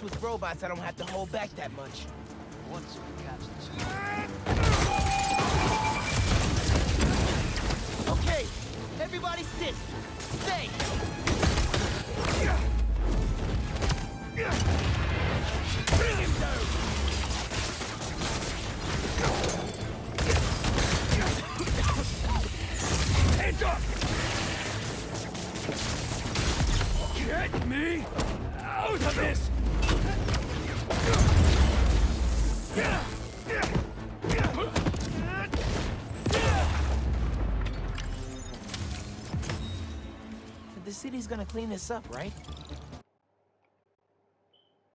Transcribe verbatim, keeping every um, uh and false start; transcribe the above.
least with robots, I don't have to hold back that much. Once we catch this. Okay, everybody sit. Stay. Bring him down. Hands up! Get me out of this! The city's gonna clean this up, right?